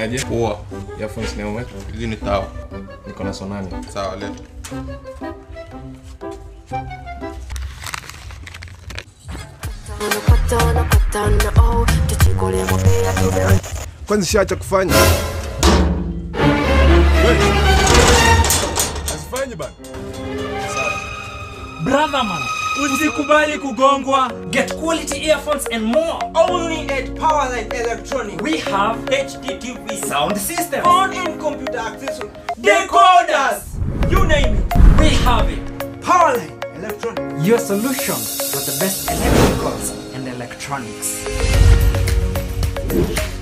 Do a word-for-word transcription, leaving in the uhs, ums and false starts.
Niaje? Poa. Earphones ni ume? Hizi ni tao. Niko na sonani. Sawa leo. Kwanza shaacha kufanya. Asifanye bana. Brother man, usikubali kugongwa. Get quality earphones and more only at Powerline Electronic. We have H D T V sound system, phone and computer accessories, decoders, you name it, we have it. Powerline Electronic, your solution for the best electricals and electronics.